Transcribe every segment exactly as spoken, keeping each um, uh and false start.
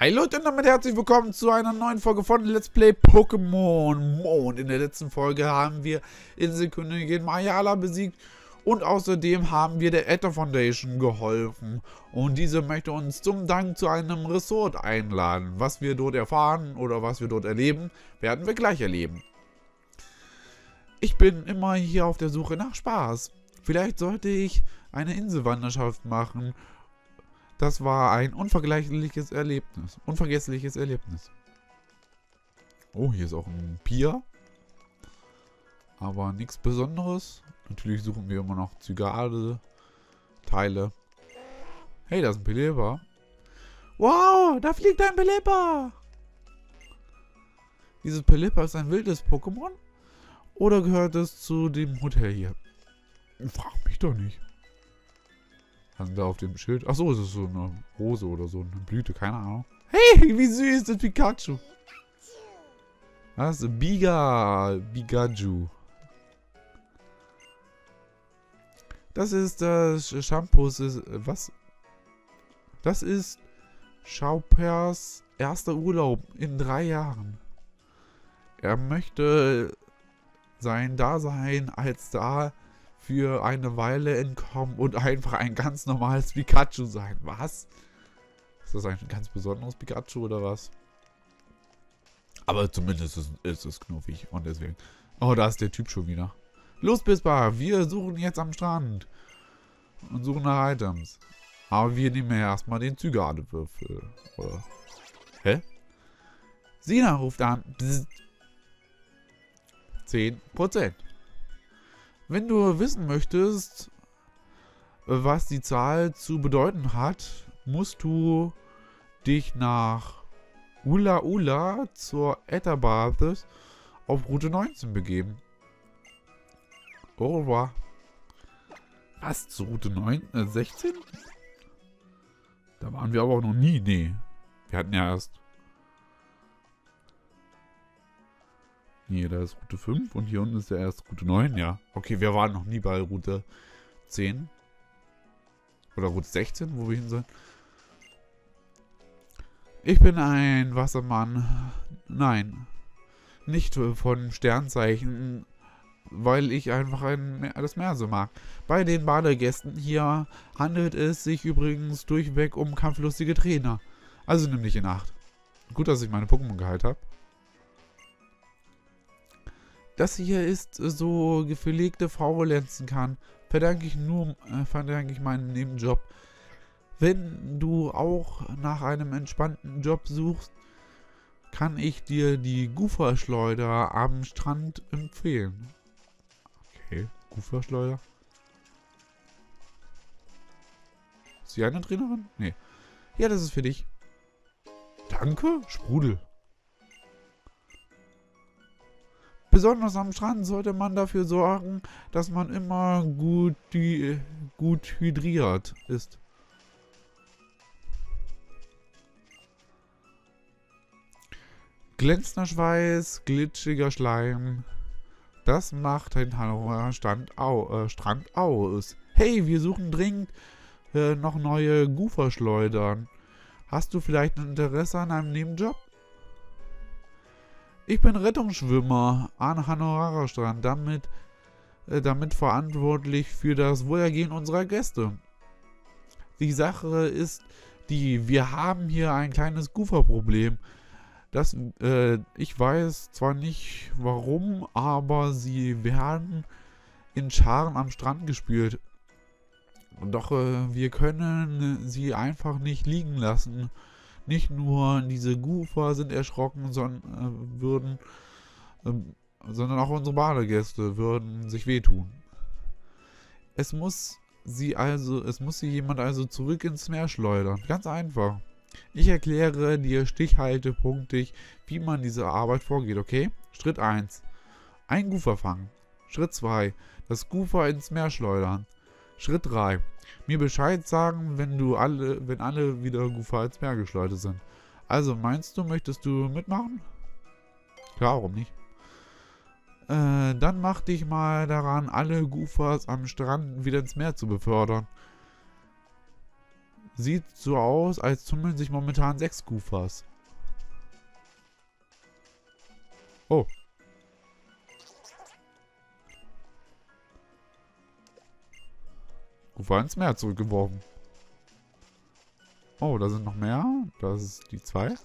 Hi Leute und damit herzlich willkommen zu einer neuen Folge von Let's Play Pokémon Mond. In der letzten Folge haben wir Inselkönigin Mayala besiegt und außerdem haben wir der Aether Foundation geholfen. Und diese möchte uns zum Dank zu einem Resort einladen. Was wir dort erfahren oder was wir dort erleben, werden wir gleich erleben. Ich bin immer hier auf der Suche nach Spaß. Vielleicht sollte ich eine Inselwanderschaft machen. Das war ein unvergleichliches Erlebnis. Unvergessliches Erlebnis. Oh, hier ist auch ein Pier. Aber nichts Besonderes. Natürlich suchen wir immer noch Zygarde Teile. Hey, da ist ein Pelipper. Wow, da fliegt ein Pelipper. Dieses Pelipper ist ein wildes Pokémon? Oder gehört es zu dem Hotel hier? Frag mich doch nicht. Was ist da auf dem Schild? Achso, es ist so eine Rose oder so, eine Blüte, keine Ahnung. Hey, wie süß ist das Pikachu. Das ist Biga, Bigaju. Das ist das Shampoo, ist, was? Das ist Chaupers erster Urlaub in drei Jahren. Er möchte sein Dasein als Star für eine Weile entkommen und einfach ein ganz normales Pikachu sein. Was? Ist das ein ganz besonderes Pikachu oder was? Aber zumindest ist, ist es knuffig und deswegen. Oh, da ist der Typ schon wieder. Los, Bispa, wir suchen jetzt am Strand und suchen nach Items. Aber wir nehmen ja erstmal den Zygarde-Würfel. Oder? Hä? Sina ruft an. Psst. zehn Prozent. Wenn du wissen möchtest, was die Zahl zu bedeuten hat, musst du dich nach Ula Ula zur Aether-Basis auf Route neunzehn begeben. Au revoir. Was? Zu Route neun, äh, sechzehn? Da waren wir aber auch noch nie. Nee. Wir hatten ja erst... Hier, da ist Route fünf und hier unten ist ja erst Route neun, ja. Okay, wir waren noch nie bei Route zehn. Oder Route sechzehn, wo wir hin sollen. Ich bin ein Wassermann. Nein. Nicht von Sternzeichen, weil ich einfach ein, das Meer so mag. Bei den Badegästen hier handelt es sich übrigens durchweg um kampflustige Trainer. Also nimm dich in Acht. Gut, dass ich meine Pokémon geheilt habe. Das hier ist so gepflegte Faulenzen kann, verdanke ich nur, äh, verdanke ich meinen Nebenjob. Wenn du auch nach einem entspannten Job suchst, kann ich dir die Gufa-Schleuder am Strand empfehlen. Okay, Gufa-Schleuder. Ist sie eine Trainerin? Nee. Ja, das ist für dich. Danke, Sprudel. Besonders am Strand sollte man dafür sorgen, dass man immer gut, die, gut hydriert ist. Glänzender Schweiß, glitschiger Schleim. Das macht ein Hannover Strand, au, äh, Strand aus. Hey, wir suchen dringend äh, noch neue Gufa-Schleudern. Hast du vielleicht ein Interesse an einem Nebenjob? Ich bin Rettungsschwimmer an Hannover Strand, damit, äh, damit verantwortlich für das Wohlergehen unserer Gäste. Die Sache ist die, wir haben hier ein kleines Gufa-Problem. Das, äh, ich weiß zwar nicht warum, aber sie werden in Scharen am Strand gespült. Doch äh, wir können sie einfach nicht liegen lassen. Nicht nur diese Gufa sind erschrocken, sondern, äh, würden, äh, sondern auch unsere Badegäste würden sich wehtun. Es muss sie also, es muss sie jemand also zurück ins Meer schleudern. Ganz einfach. Ich erkläre dir stichhaltepunktig, wie man diese Arbeit vorgeht, okay? Schritt eins. Ein Gufa fangen. Schritt zwei. Das Gufa ins Meer schleudern. Schritt drei. Mir Bescheid sagen, wenn du alle, wenn alle wieder Gufa ins Meer geschleudert sind. Also, meinst du, möchtest du mitmachen? Klar, warum nicht? Äh, dann mach dich mal daran, alle Gufas am Strand wieder ins Meer zu befördern. sieht so aus, als tummeln sich momentan sechs Goofers. Oh. Goofa ins Meer zurückgeworfen. Oh, da sind noch mehr. Das ist die zwei.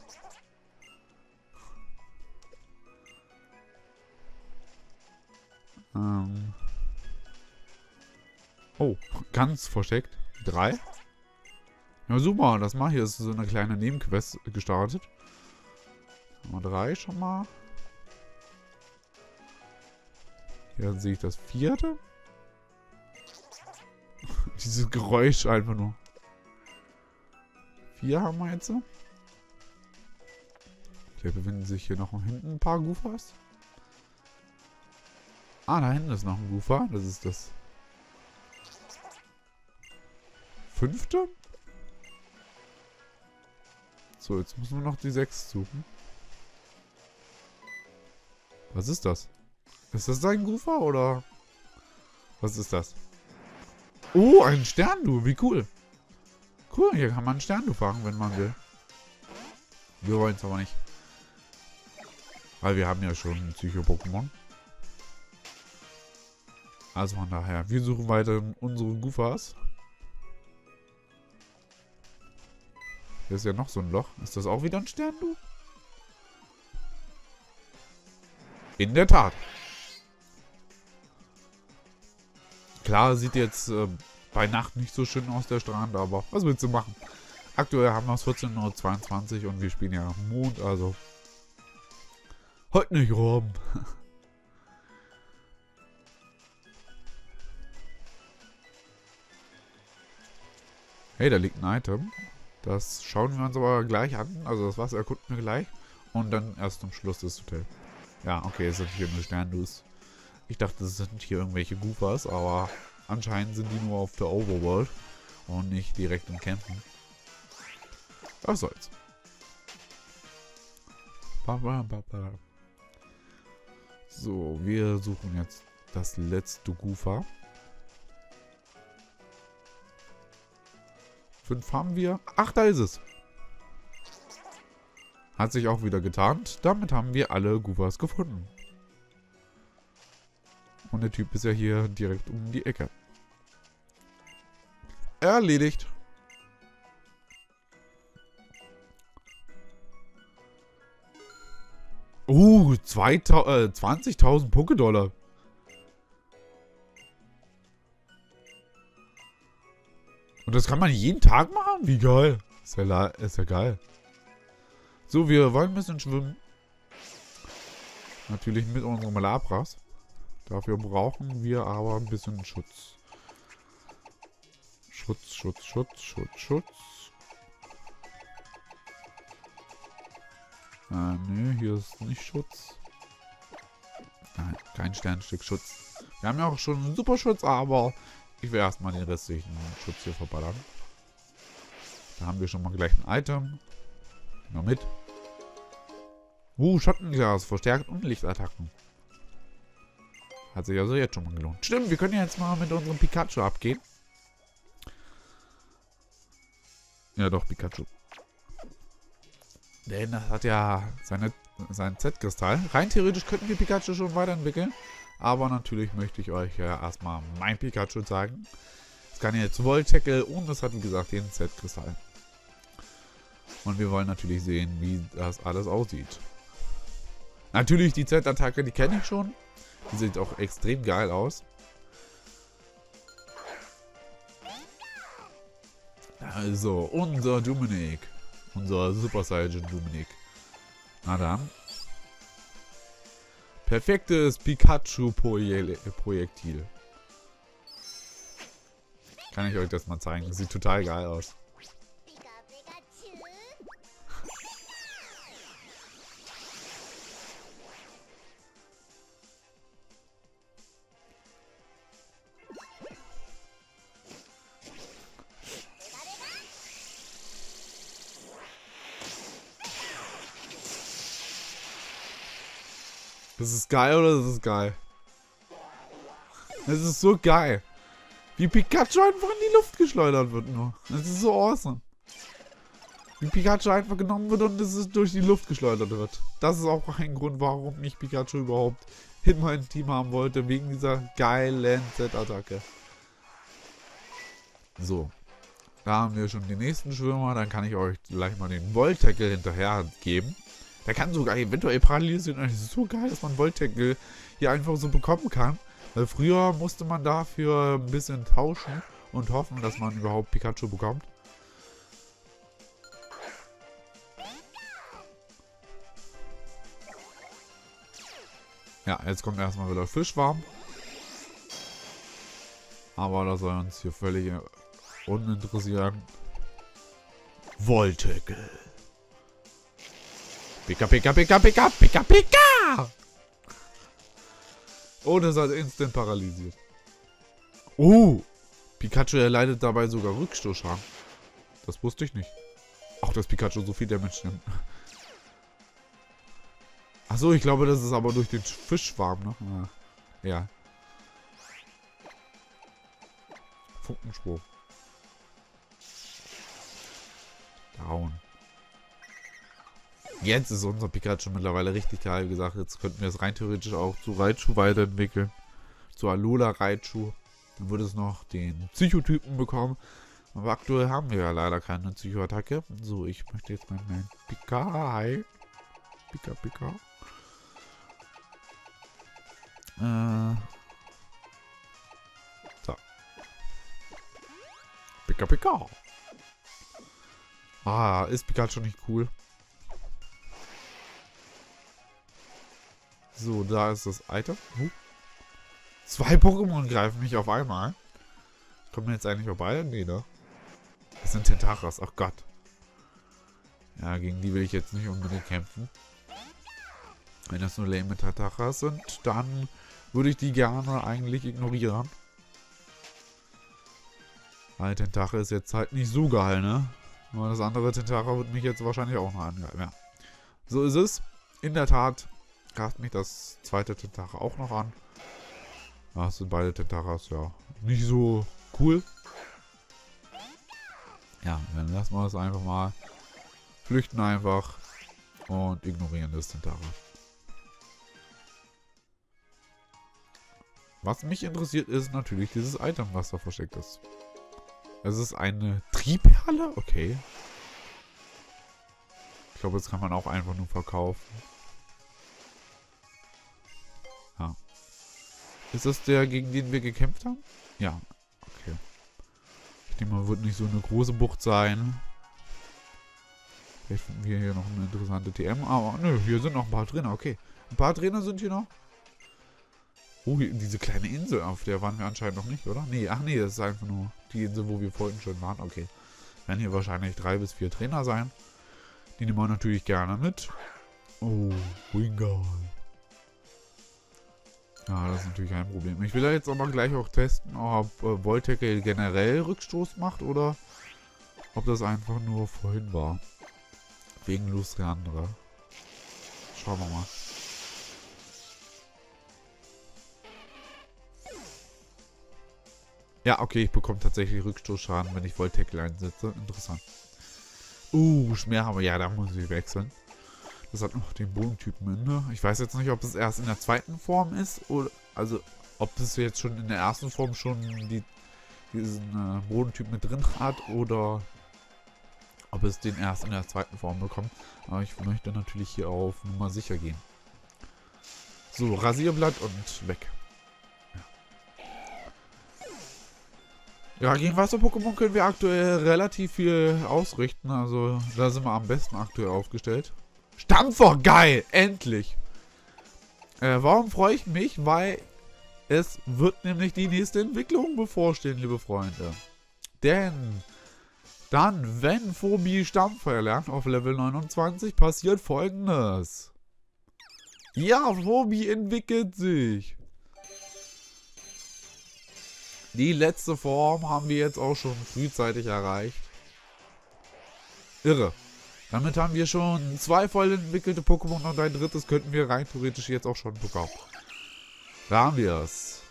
Ähm. Oh, ganz versteckt. Die drei. Ja, super. Das mal hier ist so eine kleine Nebenquest gestartet. Nummer drei schon mal. Hier sehe ich das vierte. Dieses Geräusch einfach nur. Vier haben wir jetzt. Hier befinden sich hier noch hinten ein paar Goofers. Ah, da hinten ist noch ein Goofer. Das ist das fünfte. So, jetzt müssen wir noch die sechs suchen. Was ist das? Ist das ein Goofer oder? Was ist das? Oh, ein Sterndu. Wie cool. Cool, hier kann man einen Sterndu fangen, wenn man will. Wir wollen es aber nicht. Weil wir haben ja schon ein Psycho-Pokémon. Also von daher, wir suchen weiter unsere Goofers. Hier ist ja noch so ein Loch. Ist das auch wieder ein Sterndu? In der Tat. Klar, sieht jetzt äh, bei Nacht nicht so schön aus, der Strand, aber was willst du machen? Aktuell haben wir es vierzehn Uhr zweiundzwanzig und wir spielen ja am Mond, also heute nicht rum. Hey, da liegt ein Item. Das schauen wir uns aber gleich an. Also das Wasser erkunden wir gleich. Und dann erst zum Schluss das Hotel. Ja, okay, es sind hier nur Sternus. Ich dachte, es sind hier irgendwelche Goofers, aber anscheinend sind die nur auf der Overworld und nicht direkt im Campen. Was soll's. So, wir suchen jetzt das letzte Goofer. Fünf haben wir. Ach, da ist es. Hat sich auch wieder getarnt. Damit haben wir alle Goofers gefunden. Und der Typ ist ja hier direkt um die Ecke. Erledigt. Uh, zwanzigtausend Pokédollar. Und das kann man jeden Tag machen? Wie geil. Ist ja, ist ja geil. So, wir wollen ein bisschen schwimmen. Natürlich mit unserem Labras. Dafür brauchen wir aber ein bisschen Schutz. Schutz, Schutz, Schutz, Schutz, Schutz. Äh, nö, hier ist nicht Schutz. Nein, kein Sternstück Schutz. Wir haben ja auch schon einen Superschutz, aber ich will erstmal den restlichen Schutz hier verballern. Da haben wir schon mal gleich ein Item. Noch mit. Uh, Schattenglas, verstärkt und Lichtattacken. Hat sich also jetzt schon mal gelohnt. Stimmt, wir können ja jetzt mal mit unserem Pikachu abgehen. Ja doch, Pikachu. Denn das hat ja seine, seinen Z-Kristall. Rein theoretisch könnten wir Pikachu schon weiterentwickeln. Aber natürlich möchte ich euch ja erstmal mein Pikachu zeigen. Es kann jetzt Volt-Tackle und es hat wie gesagt den Z-Kristall. Und wir wollen natürlich sehen, wie das alles aussieht. Natürlich die Z-Attacke, die kenne ich schon. Die sieht auch extrem geil aus. Also, unser Dominik. Unser Super Saiyan Dominik. Na dann. Perfektes Pikachu-Projektil. Kann ich euch das mal zeigen. Sieht total geil aus. Das ist geil oder das ist geil? Das ist so geil. Wie Pikachu einfach in die Luft geschleudert wird nur. Das ist so awesome. Wie Pikachu einfach genommen wird und es durch die Luft geschleudert wird. Das ist auch ein Grund, warum ich Pikachu überhaupt in meinem Team haben wollte, wegen dieser geilen Z-Attacke. So. Da haben wir schon den nächsten Schwimmer, dann kann ich euch gleich mal den Volt-Tackle hinterher geben. Der kann sogar eventuell paralysieren. Das ist so geil, dass man Volt-Tackle hier einfach so bekommen kann. Weil früher musste man dafür ein bisschen tauschen und hoffen, dass man überhaupt Pikachu bekommt. Ja, jetzt kommt erstmal wieder Fischwarm. Aber das soll uns hier völlig uninteressieren. Volt-Tackle. Pika, pika, pika, pika, pika, pika! Und es hat instant paralysiert. Oh! Pikachu erleidet dabei sogar Rückstoßschaden. Das wusste ich nicht. Auch dass Pikachu so viel Damage nimmt. Achso, ich glaube, das ist aber durch den Fischschwarm, ne? Ja. Funkenspruch. Down. Jetzt ist unser Pikachu mittlerweile richtig geil. Wie gesagt, jetzt könnten wir es rein theoretisch auch zu Raichu weiterentwickeln. Zu Alola Raichu. Dann würde es noch den Psychotypen bekommen. Aber aktuell haben wir ja leider keine Psychoattacke. So, ich möchte jetzt mal meinen Pika. Hi. Pika, Pika. Äh. So. Pika, Pika. Ah, ist Pikachu nicht cool? So, da ist das Item. Uh. Zwei Pokémon greifen mich auf einmal. Kommen wir jetzt eigentlich vorbei? Nee, ne? Das sind Tentachas. Ach Gott. Ja, gegen die will ich jetzt nicht unbedingt kämpfen. Wenn das nur lame Tentachas sind, dann würde ich die gerne eigentlich ignorieren. Weil Tentache ist jetzt halt nicht so geil, ne? Aber das andere Tentacha wird mich jetzt wahrscheinlich auch noch angreifen. Ja. So ist es. In der Tat greift mich das zweite Tentacha auch noch an. Das sind beide Tentachas, ja, nicht so cool. Ja, dann lassen wir es einfach mal. Flüchten einfach und ignorieren das Tentacha. Was mich interessiert, ist natürlich dieses Item, was da versteckt ist. Es ist eine Triebperle? Okay. Ich glaube, das kann man auch einfach nur verkaufen. Ja. Ist das der, gegen den wir gekämpft haben? Ja. Okay. Ich denke mal, wird nicht so eine große Bucht sein. Vielleicht finden wir hier noch eine interessante T M. Aber nö, hier sind noch ein paar Trainer. Okay. Ein paar Trainer sind hier noch. Oh, hier, diese kleine Insel, auf der waren wir anscheinend noch nicht, oder? Nee, ach nee, das ist einfach nur die Insel, wo wir vorhin schon waren. Okay. Werden hier wahrscheinlich drei bis vier Trainer sein. Die nehmen wir natürlich gerne mit. Oh, Wingull. Ja, das ist natürlich kein Problem. Ich will ja jetzt aber gleich auch testen, ob äh, Volt-Tackle generell Rückstoß macht oder ob das einfach nur vorhin war. Wegen Lustriandra. Schauen wir mal. Ja, okay, ich bekomme tatsächlich Rückstoßschaden, wenn ich Volt-Tackle einsetze. Interessant. Uh, Schmerhammer. Ja, da muss ich wechseln. Das hat noch den Bodentypen inne. Ich weiß jetzt nicht, ob es erst in der zweiten Form ist oder, also, ob es jetzt schon in der ersten Form schon die, diesen äh, Bodentyp mit drin hat oder ob es den erst in der zweiten Form bekommt. Aber ich möchte natürlich hier auf Nummer sicher gehen. So, Rasierblatt und weg. Ja, gegen Wasser-Pokémon können wir aktuell relativ viel ausrichten. Also, da sind wir am besten aktuell aufgestellt. Stampfer, geil! Endlich! Äh, warum freue ich mich? Weil es wird nämlich die nächste Entwicklung bevorstehen, liebe Freunde. Denn dann, wenn Phobi Stampfer erlernt auf Level neunundzwanzig, passiert Folgendes. Ja, Phobi entwickelt sich. Die letzte Form haben wir jetzt auch schon frühzeitig erreicht. Irre. Damit haben wir schon zwei voll entwickelte Pokémon und ein drittes könnten wir rein theoretisch jetzt auch schon bekommen. Da haben wir es.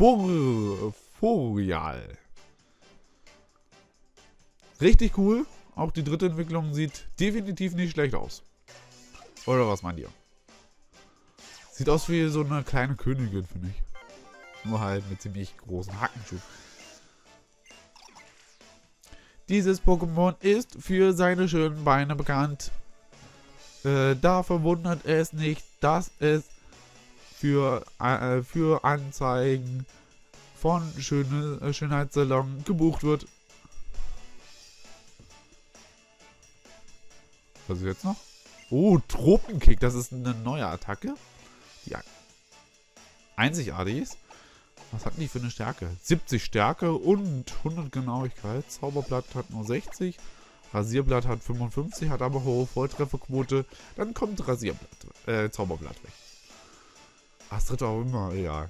Furial. Richtig cool. Auch die dritte Entwicklung sieht definitiv nicht schlecht aus. Oder was meint ihr? Sieht aus wie so eine kleine Königin, finde ich. Nur halt mit ziemlich großen Hackenschuhen. Dieses Pokémon ist für seine schönen Beine bekannt. Äh, da verwundert es nicht, dass es für, äh, für Anzeigen von schöne, äh, Schönheitssalon gebucht wird. Was ist jetzt noch? Oh, Tropenkick. Das ist eine neue Attacke. Die einzigartig ist. Was hatten die für eine Stärke? siebzig Stärke und hundert Genauigkeit. Zauberblatt hat nur sechzig. Rasierblatt hat fünfundfünfzig, hat aber hohe Volltrefferquote. Dann kommt Rasierblatt, äh, Zauberblatt weg. Ach, das dritte auch immer, egal.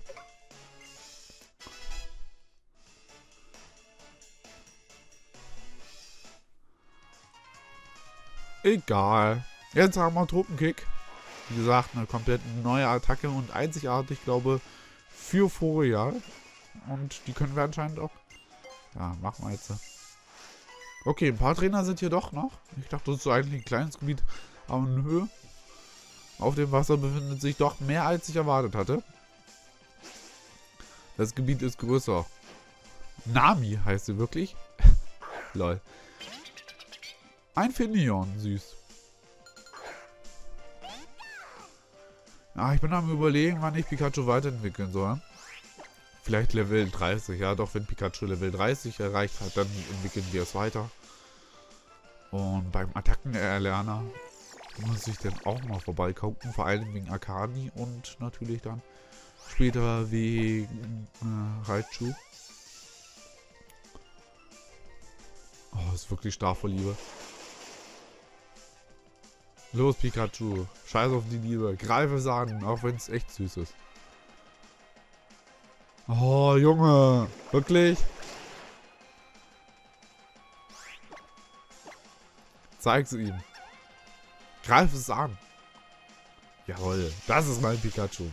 Egal. Jetzt haben wir Tropenkick. Wie gesagt, eine komplett neue Attacke und einzigartig, ich glaube, für Vorjahr. Und die können wir anscheinend auch... Ja, machen wir jetzt. Okay, ein paar Trainer sind hier doch noch. Ich dachte, das ist so eigentlich ein kleines Gebiet, aber in Höhe. Auf dem Wasser befindet sich doch mehr, als ich erwartet hatte. Das Gebiet ist größer. Nami heißt sie wirklich. Lol. Ein Finneon, süß. Ja, ich bin am Überlegen, wann ich Pikachu weiterentwickeln soll. Vielleicht Level dreißig. Ja, doch, wenn Pikachu Level dreißig erreicht hat, dann entwickeln wir es weiter. Und beim Attackenerlerner muss ich dann auch mal vorbeigucken. Vor allem wegen Akani und natürlich dann später wegen äh, Raichu. Oh, ist wirklich stark vor Liebe. Los, Pikachu. Scheiß auf die Liebe. Greife es an, auch wenn es echt süß ist. Oh, Junge. Wirklich? Zeig's ihm. Greif es an. Jawohl. Das ist mein Pikachu.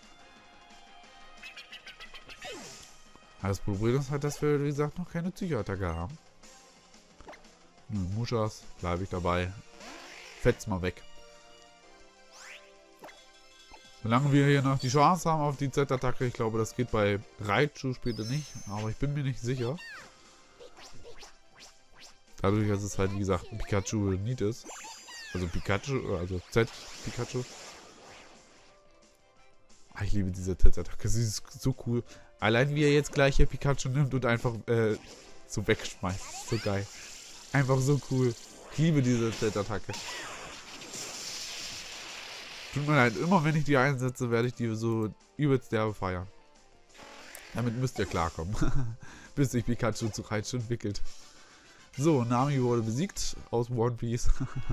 Das Problem ist halt, dass wir, wie gesagt, noch keine Psychoattacke haben. Nö, Muschas. Bleibe ich dabei. Fetz mal weg. Solange wir hier noch die Chance haben auf die Z-Attacke, ich glaube, das geht bei Raichu später nicht, aber ich bin mir nicht sicher. Dadurch, dass es halt, wie gesagt, ein Pikachu Need ist. Also Pikachu, also Z-Pikachu. Ah, ich liebe diese Z-Attacke, sie ist so cool. Allein wie er jetzt gleich hier Pikachu nimmt und einfach äh, so wegschmeißt. So geil. Einfach so cool. Ich liebe diese Z-Attacke. Tut mir leid, immer wenn ich die einsetze, werde ich die so übelst derbe feiern. Damit müsst ihr klarkommen. Bis sich Pikachu zu Raichu entwickelt. So, Nami wurde besiegt aus One Piece.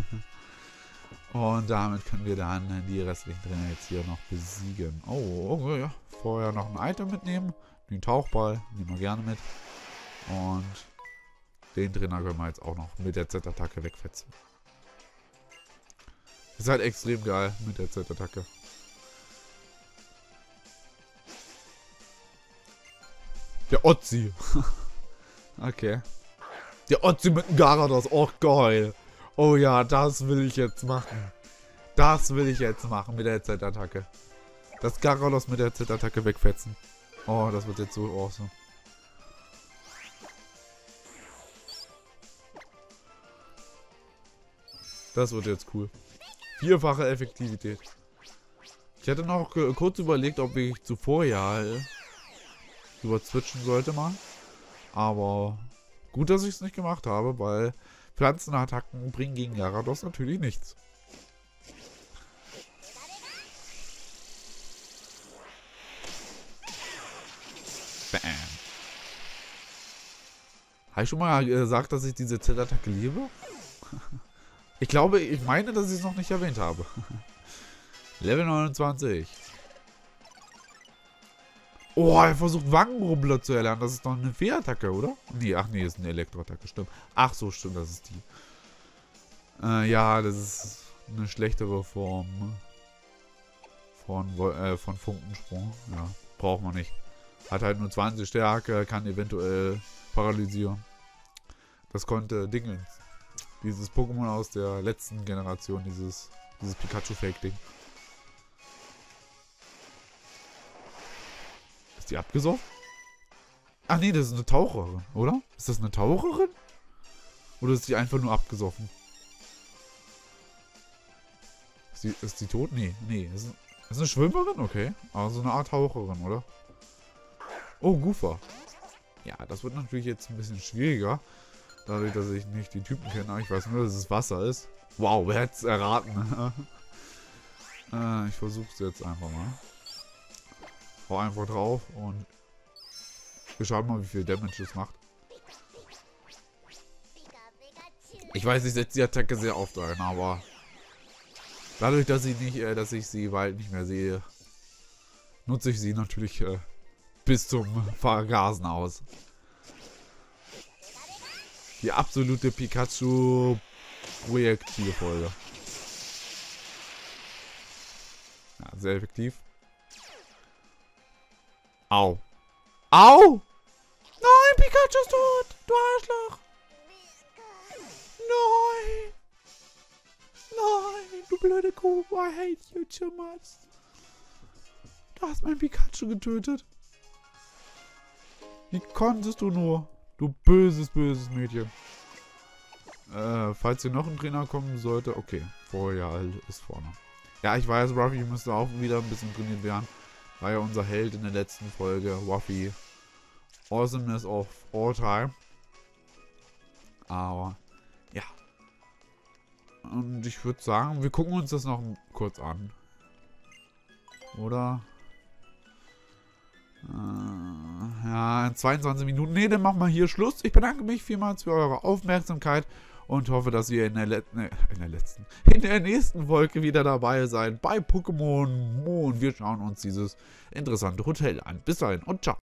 Und damit können wir dann die restlichen Trainer jetzt hier noch besiegen. Oh, okay, ja. Vorher noch ein Item mitnehmen. Den Tauchball nehmen wir gerne mit. Und den Trainer können wir jetzt auch noch mit der Z-Attacke wegfetzen. Ist halt extrem geil mit der Z-Attacke. Der Otzi. Okay. Der Otzi mit dem Garados. Oh, geil. Oh ja, das will ich jetzt machen. Das will ich jetzt machen mit der Z-Attacke. Das Garados mit der Z-Attacke wegfetzen. Oh, das wird jetzt so awesome. Das wird jetzt cool. Vierfache Effektivität. Ich hätte noch kurz überlegt, ob ich zuvor ja über switchen sollte mal. Aber gut, dass ich es nicht gemacht habe, weil Pflanzenattacken bringen gegen Garados natürlich nichts. Bam. Habe ich schon mal gesagt, dass ich diese Z-Attacke liebe? Ich glaube, ich meine, dass ich es noch nicht erwähnt habe. Level neunundzwanzig. Oh, er versucht Wangenrubbler zu erlernen. Das ist doch eine Fee-Attacke, oder? Nee, ach nee, ist eine Elektro-Attacke, stimmt. Ach so, stimmt, das ist die. Äh, ja, das ist eine schlechtere Form von, äh, von Funkensprung. Ja, braucht man nicht. Hat halt nur zwanzig Stärke, kann eventuell paralysieren. Das konnte Dingens. Dieses Pokémon aus der letzten Generation, dieses, dieses Pikachu-Fake-Ding. Ist die abgesoffen? Ach nee, das ist eine Taucherin, oder? Ist das eine Taucherin? Oder ist die einfach nur abgesoffen? Ist die, ist die tot? Nee, nee. Ist, ist eine Schwimmerin? Okay. Also eine Art Taucherin, oder? Oh, Goofer. Ja, das wird natürlich jetzt ein bisschen schwieriger. Dadurch, dass ich nicht die Typen kenne. Ich weiß nur, dass es Wasser ist. Wow, wer hätte es erraten? äh, ich versuche es jetzt einfach mal. Hau einfach drauf und wir schauen mal, wie viel Damage es macht. Ich weiß, ich setze die Attacke sehr oft ein, aber dadurch, dass ich nicht, äh, dass ich sie bald nicht mehr sehe, nutze ich sie natürlich äh, bis zum Vergasen aus. Die absolute Pikachu-Projektilfolge. Ja, sehr effektiv. Au. Au! Nein, Pikachu ist tot! Du Arschloch! Nein! Nein, du blöde Kuh! I hate you too much! Du hast mein Pikachu getötet! Wie konntest du nur? Du böses, böses Mädchen. Äh, falls hier noch ein Trainer kommen sollte. Okay, Royal ist vorne. Ja, ich weiß, Ruffy müsste auch wieder ein bisschen trainiert werden. War ja unser Held in der letzten Folge. Ruffy. Awesomeness of all time. Aber, ja. Und ich würde sagen, wir gucken uns das noch kurz an. Oder? Ja, in zweiundzwanzig Minuten. Ne, dann machen wir hier Schluss. Ich bedanke mich vielmals für eure Aufmerksamkeit und hoffe, dass ihr in der, Let ne, in der letzten, in der nächsten Folge wieder dabei seid bei Pokémon Moon. Wir schauen uns dieses interessante Hotel an. Bis dahin und ciao.